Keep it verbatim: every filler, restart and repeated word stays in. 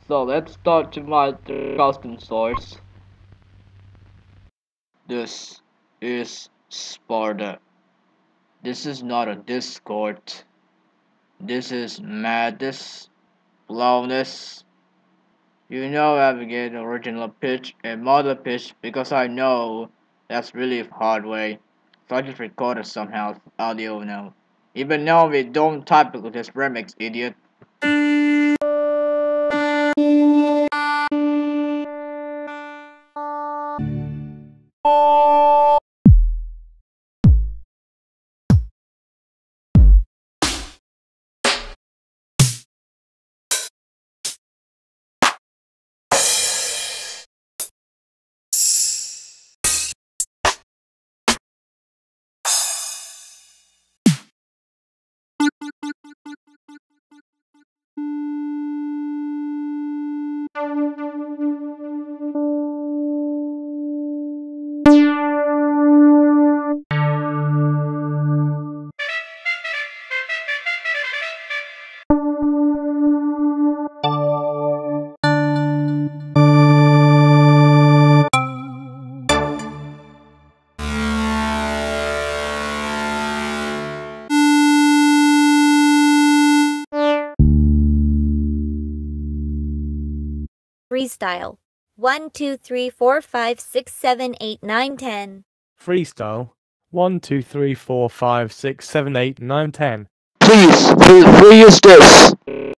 So let's start to my th- custom source. This is Sparta. This is not a Discord. This is madness, blowness. You know I have get original pitch and model pitch because I know that's really hard way. So I just recorded somehow audio now. Even though we don't type it with this remix, idiot. Freestyle. one, two, three, four, five, six, seven, eight, nine, ten. Freestyle. one, two, three, four, five, six, seven, eight, nine, ten. Please, who, who is this?